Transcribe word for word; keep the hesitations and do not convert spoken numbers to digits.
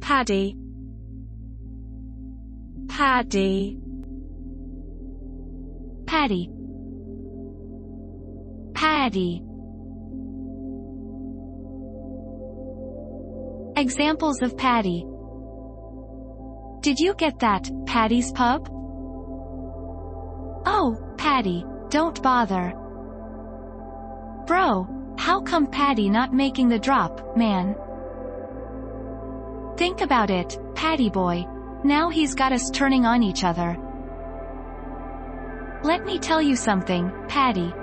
Paddy, Paddy, Paddy, Paddy. Examples of Paddy. Did you get that, Paddy's pub? Oh, Paddy, don't bother. Bro, how come Paddy not making the drop, man? Think about it, Paddy boy. Now he's got us turning on each other. Let me tell you something, Paddy.